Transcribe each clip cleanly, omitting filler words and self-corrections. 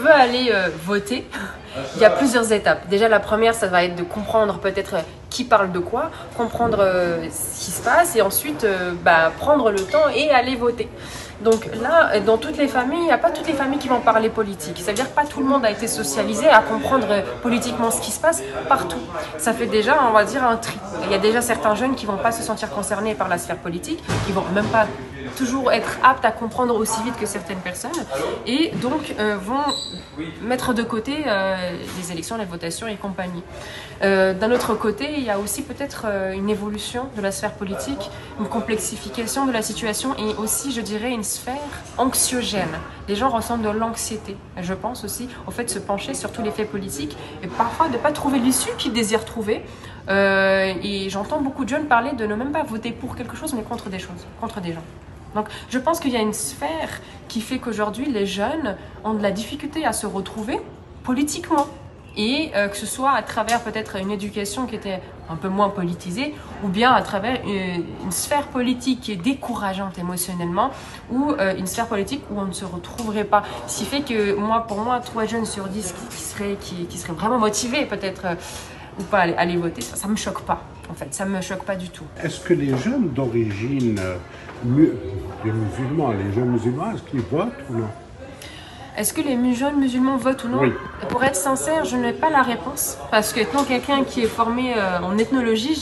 veut aller voter, il y a plusieurs étapes. Déjà, la première, ça va être de comprendre peut-être qui parle de quoi, comprendre ce qui se passe et ensuite prendre le temps et aller voter. Donc là, dans toutes les familles, il n'y a pas toutes les familles qui vont parler politique. C'est-à-dire que pas tout le monde a été socialisé à comprendre politiquement ce qui se passe partout. Ça fait déjà, on va dire, un tri. Il y a déjà certains jeunes qui ne vont pas se sentir concernés par la sphère politique, qui ne vont même pas toujours être aptes à comprendre aussi vite que certaines personnes et donc vont mettre de côté les élections, les votations et compagnie. D'un autre côté, il y a aussi peut-être une évolution de la sphère politique, une complexification de la situation et aussi, je dirais, une sphère anxiogène. Les gens ressentent de l'anxiété. Je pense aussi au fait de se pencher sur tous les faits politiques et parfois de ne pas trouver l'issue qu'ils désirent trouver. Et j'entends beaucoup de jeunes parler de ne même pas voter pour quelque chose, mais contre des choses, contre des gens. Donc, je pense qu'il y a une sphère qui fait qu'aujourd'hui, les jeunes ont de la difficulté à se retrouver politiquement. Et que ce soit à travers peut-être une éducation qui était un peu moins politisée, ou bien à travers une sphère politique qui est décourageante émotionnellement, ou une sphère politique où on ne se retrouverait pas. Ce qui fait que pour moi, 3 jeunes sur 10 qui seraient vraiment motivés peut-être ou pas à aller voter, ça ne me choque pas. En fait, ça ne me choque pas du tout. Est-ce que les jeunes d'origine, les musulmans, est-ce qu'ils votent ou non? Est-ce que les jeunes musulmans votent ou non? Oui. Pour être sincère, je n'ai pas la réponse. Parce que étant quelqu'un qui est formé en ethnologie,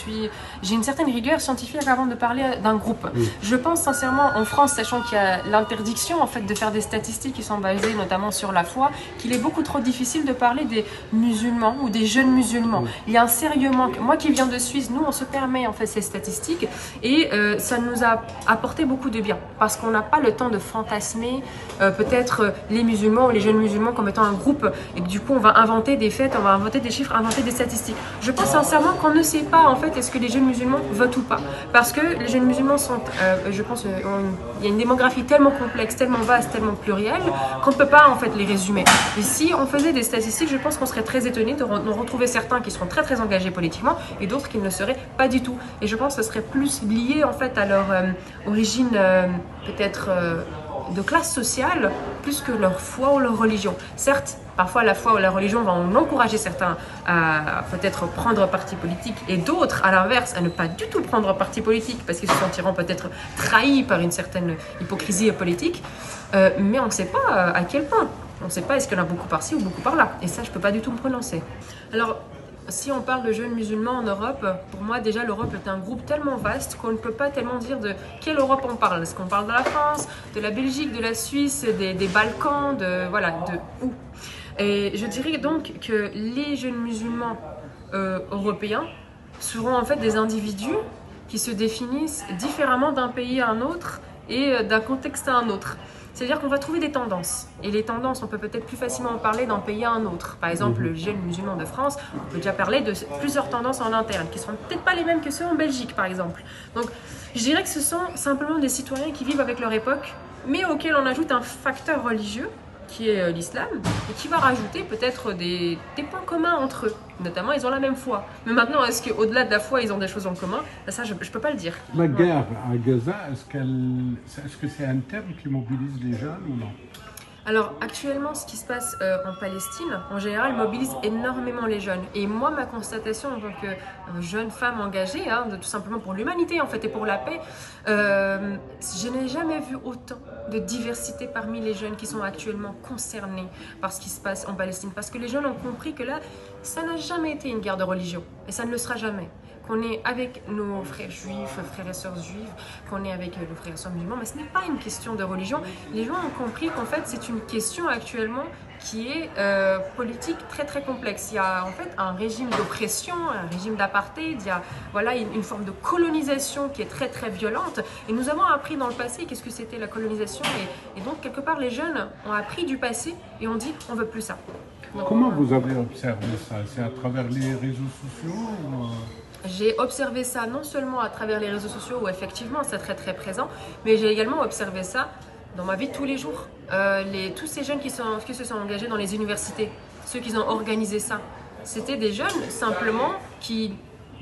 j'ai une certaine rigueur scientifique avant de parler d'un groupe. Oui. Je pense sincèrement en France, sachant qu'il y a l'interdiction en fait, de faire des statistiques qui sont basées notamment sur la foi, qu'il est beaucoup trop difficile de parler des musulmans ou des jeunes musulmans. Oui. Il y a un sérieux manque. Moi qui viens de Suisse, nous on se permet en fait ces statistiques et ça nous a apporté beaucoup de bien. Parce qu'on n'a pas le temps de fantasmer peut-être les musulmans ou les jeunes musulmans comme étant un groupe et que du coup on va inventer des faits, on va inventer des chiffres, inventer des statistiques. Je pense sincèrement qu'on ne sait pas en fait est-ce que les jeunes musulmans votent ou pas. Parce que les jeunes musulmans sont, je pense, il y a une démographie tellement complexe, tellement vaste, tellement plurielle qu'on ne peut pas en fait les résumer. Et si on faisait des statistiques, je pense qu'on serait très étonné de retrouver certains qui seront très engagés politiquement et d'autres qui ne le seraient pas du tout. Et je pense que ce serait plus lié en fait à leur origine peut-être de classe sociale plus que leur foi ou leur religion. Certes, parfois la foi ou la religion vont encourager certains à peut-être prendre parti politique et d'autres, à l'inverse, à ne pas du tout prendre parti politique parce qu'ils se sentiront peut-être trahis par une certaine hypocrisie politique. Mais on ne sait pas à quel point. On ne sait pas est-ce qu'il y en a beaucoup par-ci ou beaucoup par-là. Et ça, je ne peux pas du tout me prononcer. Alors, si on parle de jeunes musulmans en Europe, pour moi déjà l'Europe est un groupe tellement vaste qu'on ne peut pas tellement dire de quelle Europe on parle. Est-ce qu'on parle de la France, de la Belgique, de la Suisse, des Balkans, de où? Et je dirais donc que les jeunes musulmans européens seront en fait des individus qui se définissent différemment d'un pays à un autre et d'un contexte à un autre. C'est-à-dire qu'on va trouver des tendances. Et les tendances, on peut peut-être plus facilement en parler d'un pays à un autre. Par exemple, le jeune musulman de France, on peut déjà parler de plusieurs tendances en interne, qui ne seront peut-être pas les mêmes que ceux en Belgique, par exemple. Donc, je dirais que ce sont simplement des citoyens qui vivent avec leur époque, mais auxquels on ajoute un facteur religieux, qui est l'islam, et qui va rajouter peut-être des points communs entre eux. Notamment, ils ont la même foi. Mais maintenant, est-ce qu'au-delà de la foi, ils ont des choses en commun? Ça, je ne peux pas le dire. La guerre à Gaza, est-ce que c'est un thème qui mobilise les jeunes ou non? Alors actuellement, ce qui se passe en Palestine, en général, mobilise énormément les jeunes. Et moi, ma constatation en tant que jeune femme engagée, tout simplement pour l'humanité en fait et pour la paix, je n'ai jamais vu autant de diversité parmi les jeunes qui sont actuellement concernés par ce qui se passe en Palestine. Parce que les jeunes ont compris que là, ça n'a jamais été une guerre de religion. Et ça ne le sera jamais. Qu'on est avec nos frères juifs, frères et sœurs juifs, qu'on est avec nos frères et sœurs musulmans, mais ce n'est pas une question de religion. Les gens ont compris qu'en fait, c'est une question actuellement qui est politique très complexe. Il y a en fait un régime d'oppression, un régime d'apartheid, il y a une forme de colonisation qui est très violente. Et nous avons appris dans le passé qu'est-ce que c'était la colonisation. Et donc, quelque part, les jeunes ont appris du passé et ont dit on ne veut plus ça. Donc, comment vous avez observé ça? C'est à travers les réseaux sociaux ou... J'ai observé ça non seulement à travers les réseaux sociaux où effectivement c'est très présent, mais j'ai également observé ça dans ma vie de tous les jours. Tous ces jeunes qui se sont engagés dans les universités, ceux qui ont organisé ça, c'était des jeunes simplement qui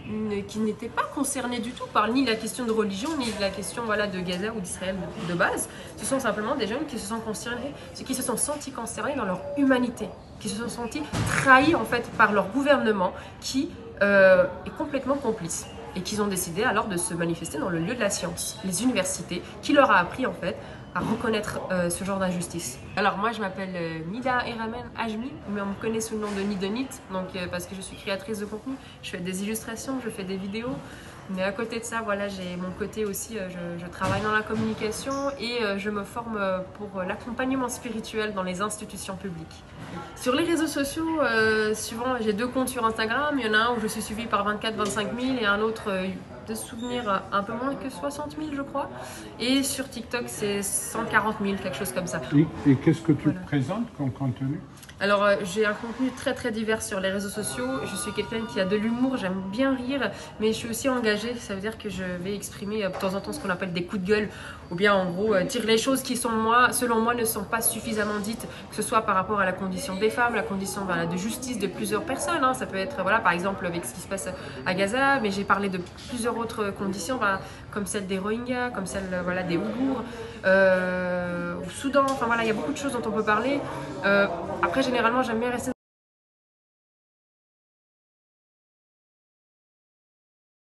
qui n'étaient pas concernés du tout par ni la question de religion, ni la question voilà, de Gaza ou d'Israël de base. Ce sont simplement des jeunes qui se sont concernés, qui se sont sentis concernés dans leur humanité, qui se sont sentis trahis en fait par leur gouvernement qui est complètement complice. Et qu'ils ont décidé alors de se manifester dans le lieu de la science, les universités, qui leur a appris en fait à reconnaître ce genre d'injustice. Alors moi je m'appelle Nida Eramen Ajmi, mais on me connaît sous le nom de Nidonit, donc parce que je suis créatrice de contenu, je fais des illustrations, je fais des vidéos, mais à côté de ça, voilà, j'ai mon côté aussi, je travaille dans la communication et je me forme pour l'accompagnement spirituel dans les institutions publiques. Sur les réseaux sociaux, souvent j'ai 2 comptes sur Instagram, il y en a un où je suis suivie par 24-25 000 et un autre de souvenirs un peu moins que 60 000 je crois. Et sur TikTok c'est 140 000, quelque chose comme ça. Et qu'est-ce que tu présentes comme contenu? Alors j'ai un contenu très divers sur les réseaux sociaux, je suis quelqu'un qui a de l'humour, j'aime bien rire, mais je suis aussi engagée, ça veut dire que je vais exprimer de temps en temps ce qu'on appelle des coups de gueule, ou bien en gros dire les choses qui sont selon moi ne sont pas suffisamment dites, que ce soit par rapport à la condition des femmes, la condition voilà, de justice de plusieurs personnes, hein. Ça peut être voilà, par exemple avec ce qui se passe à Gaza, mais j'ai parlé de plusieurs autres conditions, voilà, comme celle des Rohingyas, comme celle voilà, des Ouïghours, au Soudan, enfin voilà, il y a beaucoup de choses dont on peut parler. Après, généralement, j'aime bien rester